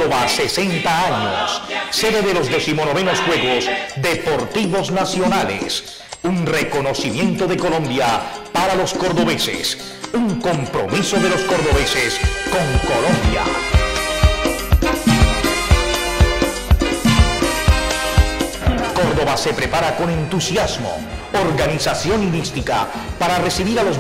Córdoba, 60 años, sede de los 19º Juegos Deportivos Nacionales. Un reconocimiento de Colombia para los cordobeses, un compromiso de los cordobeses con Colombia. Córdoba se prepara con entusiasmo, organización y mística para recibir a los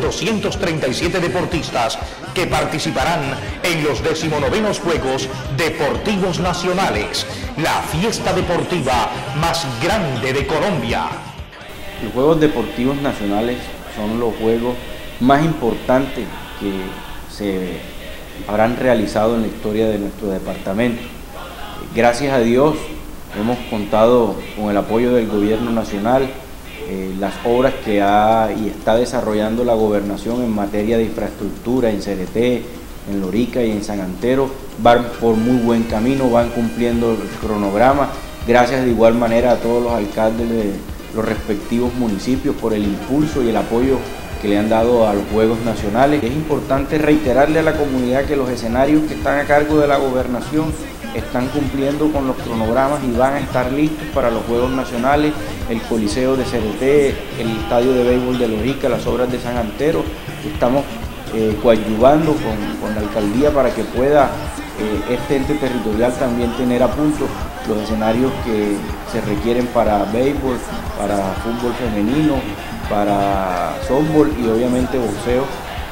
237 deportistas que participarán en los 19º Juegos Deportivos Nacionales, la fiesta deportiva más grande de Colombia. Los Juegos Deportivos Nacionales son los juegos más importantes que se habrán realizado en la historia de nuestro departamento. Gracias a Dios hemos contado con el apoyo del gobierno nacional. Las obras que ha y está desarrollando la gobernación en materia de infraestructura en Cereté, en Lorica y en San Antero van por muy buen camino, van cumpliendo el cronograma. Gracias de igual manera a todos los alcaldes de los respectivos municipios por el impulso y el apoyo que le han dado a los Juegos Nacionales. Es importante reiterarle a la comunidad que los escenarios que están a cargo de la gobernación están cumpliendo con los cronogramas y van a estar listos para los Juegos Nacionales, el Coliseo de Cereté, el Estadio de Béisbol de Lorica, las obras de San Antero. Estamos coadyuvando con la alcaldía para que pueda este ente territorial también tener a punto los escenarios que se requieren para béisbol, para fútbol femenino, para softball y obviamente boxeo,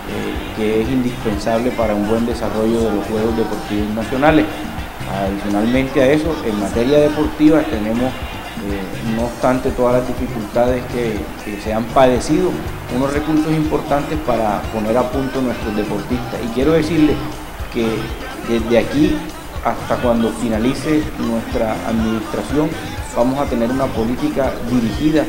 que es indispensable para un buen desarrollo de los Juegos Deportivos Nacionales. Adicionalmente a eso, en materia deportiva tenemos, no obstante todas las dificultades que se han padecido, unos recursos importantes para poner a punto nuestros deportistas. Y quiero decirles que desde aquí hasta cuando finalice nuestra administración vamos a tener una política dirigida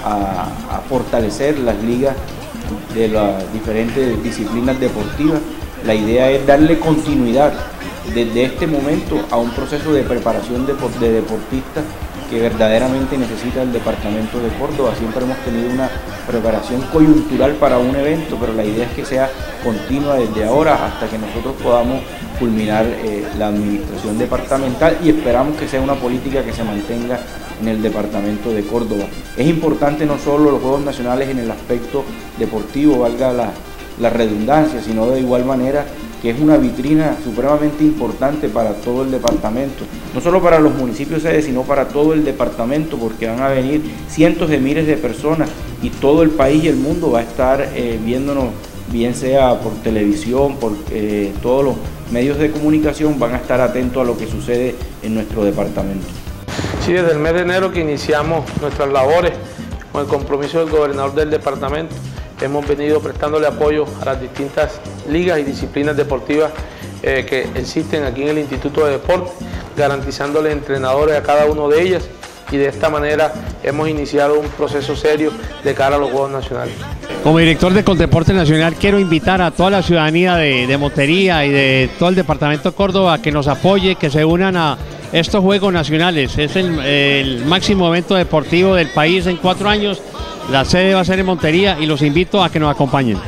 a fortalecer las ligas de las diferentes disciplinas deportivas. La idea es darle continuidad desde este momento a un proceso de preparación de deportistas que verdaderamente necesita el departamento de Córdoba. Siempre hemos tenido una preparación coyuntural para un evento, pero la idea es que sea continua desde ahora hasta que nosotros podamos culminar la administración departamental, y esperamos que sea una política que se mantenga en el departamento de Córdoba. Es importante no solo los Juegos Nacionales en el aspecto deportivo, valga la redundancia, sino de igual manera que es una vitrina supremamente importante para todo el departamento, no solo para los municipios sedes, sino para todo el departamento, porque van a venir cientos de miles de personas y todo el país y el mundo va a estar viéndonos, bien sea por televisión, por todos los medios de comunicación, van a estar atentos a lo que sucede en nuestro departamento. Sí, desde el mes de enero que iniciamos nuestras labores con el compromiso del gobernador del departamento, hemos venido prestándole apoyo a las distintas ligas y disciplinas deportivas que existen aquí en el Instituto de Deporte, garantizándole entrenadores a cada una de ellas, y de esta manera hemos iniciado un proceso serio de cara a los Juegos Nacionales. Como director de Coldeporte Nacional quiero invitar a toda la ciudadanía de Montería y de todo el departamento de Córdoba a que nos apoye, que se unan a estos Juegos Nacionales. Es el máximo evento deportivo del país en 4 años. La sede va a ser en Montería y los invito a que nos acompañen.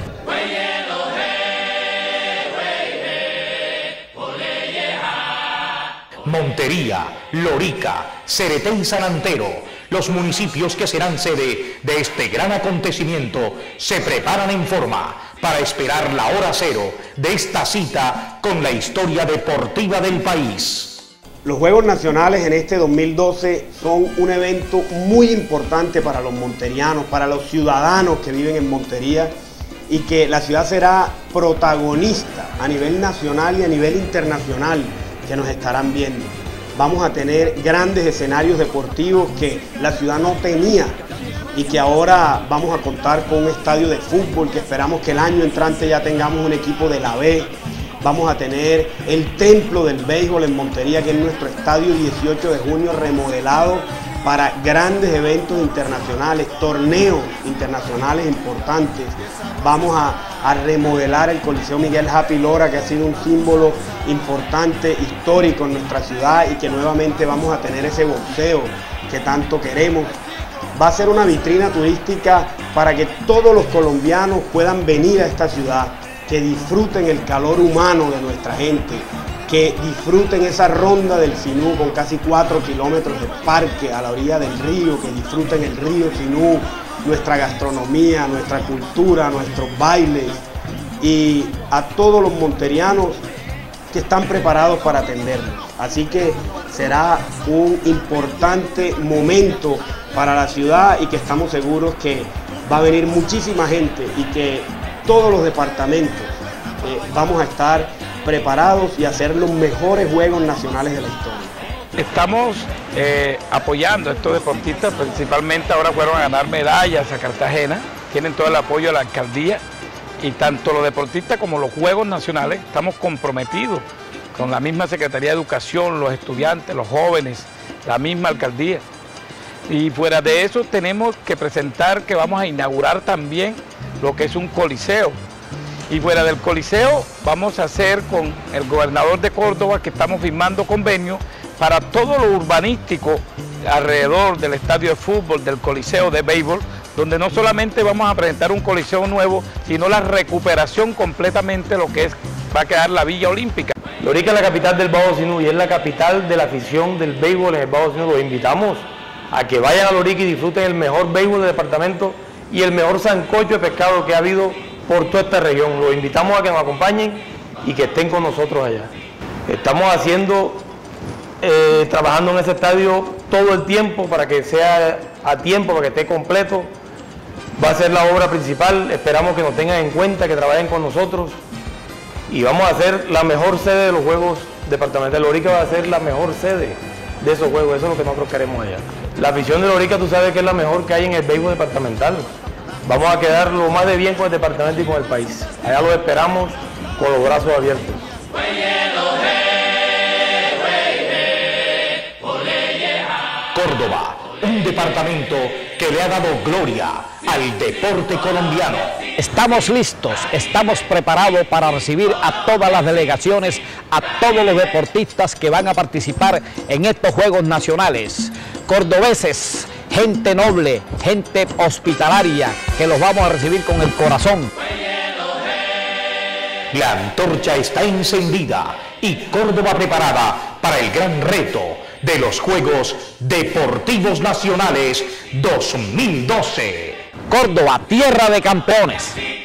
Montería, Lorica, Cereté y San Antero, los municipios que serán sede de este gran acontecimiento, se preparan en forma para esperar la hora cero de esta cita con la historia deportiva del país. Los Juegos Nacionales en este 2012 son un evento muy importante para los monterianos, para los ciudadanos que viven en Montería, y que la ciudad será protagonista a nivel nacional y a nivel internacional, que nos estarán viendo. Vamos a tener grandes escenarios deportivos que la ciudad no tenía y que ahora vamos a contar con un estadio de fútbol que esperamos que el año entrante ya tengamos un equipo de la B. Vamos a tener el templo del béisbol en Montería, que es nuestro estadio 18 de junio remodelado para grandes eventos internacionales, torneos internacionales importantes. Vamos a remodelar el Coliseo Miguel Happy Lora, que ha sido un símbolo importante, histórico en nuestra ciudad, y que nuevamente vamos a tener ese boxeo que tanto queremos. Va a ser una vitrina turística para que todos los colombianos puedan venir a esta ciudad, que disfruten el calor humano de nuestra gente, que disfruten esa ronda del Sinú con casi 4 kilómetros de parque a la orilla del río, que disfruten el río Sinú, nuestra gastronomía, nuestra cultura, nuestros bailes, y a todos los monterianos que están preparados para atendernos. Así que será un importante momento para la ciudad y que estamos seguros que va a venir muchísima gente y que todos los departamentos vamos a estar preparados y hacer los mejores Juegos Nacionales de la historia. Estamos apoyando a estos deportistas, principalmente ahora fueron a ganar medallas a Cartagena, tienen todo el apoyo de la alcaldía, y tanto los deportistas como los Juegos Nacionales estamos comprometidos con la misma Secretaría de Educación, los estudiantes, los jóvenes, la misma alcaldía. Y fuera de eso tenemos que presentar que vamos a inaugurar también lo que es un coliseo. Y fuera del coliseo vamos a hacer con el gobernador de Córdoba, que estamos firmando convenio para todo lo urbanístico alrededor del estadio de fútbol, del coliseo de béisbol, donde no solamente vamos a presentar un coliseo nuevo, sino la recuperación completamente de lo que va a quedar la Villa Olímpica. Lorica es la capital del Bajo Sinú y es la capital de la afición del béisbol en el Bajo Sinú. Los invitamos a que vayan a Lorica y disfruten el mejor béisbol del departamento y el mejor sancocho de pescado que ha habido por toda esta región. Los invitamos a que nos acompañen y que estén con nosotros allá. Estamos trabajando en ese estadio todo el tiempo para que sea a tiempo, para que esté completo. Va a ser la obra principal, esperamos que nos tengan en cuenta, que trabajen con nosotros y vamos a hacer la mejor sede de los Juegos Departamentales. Lorica va a ser la mejor sede de esos Juegos, eso es lo que nosotros queremos allá. La afición de Lorica, tú sabes que es la mejor que hay en el béisbol departamental. Vamos a quedar lo más de bien con el departamento y con el país. Allá los esperamos con los brazos abiertos. Córdoba, un departamento que le ha dado gloria al deporte colombiano. Estamos listos, estamos preparados para recibir a todas las delegaciones, a todos los deportistas que van a participar en estos Juegos Nacionales. Cordobeses, gente noble, gente hospitalaria, que los vamos a recibir con el corazón. La antorcha está encendida y Córdoba preparada para el gran reto de los Juegos Deportivos Nacionales 2012. Córdoba, tierra de campeones.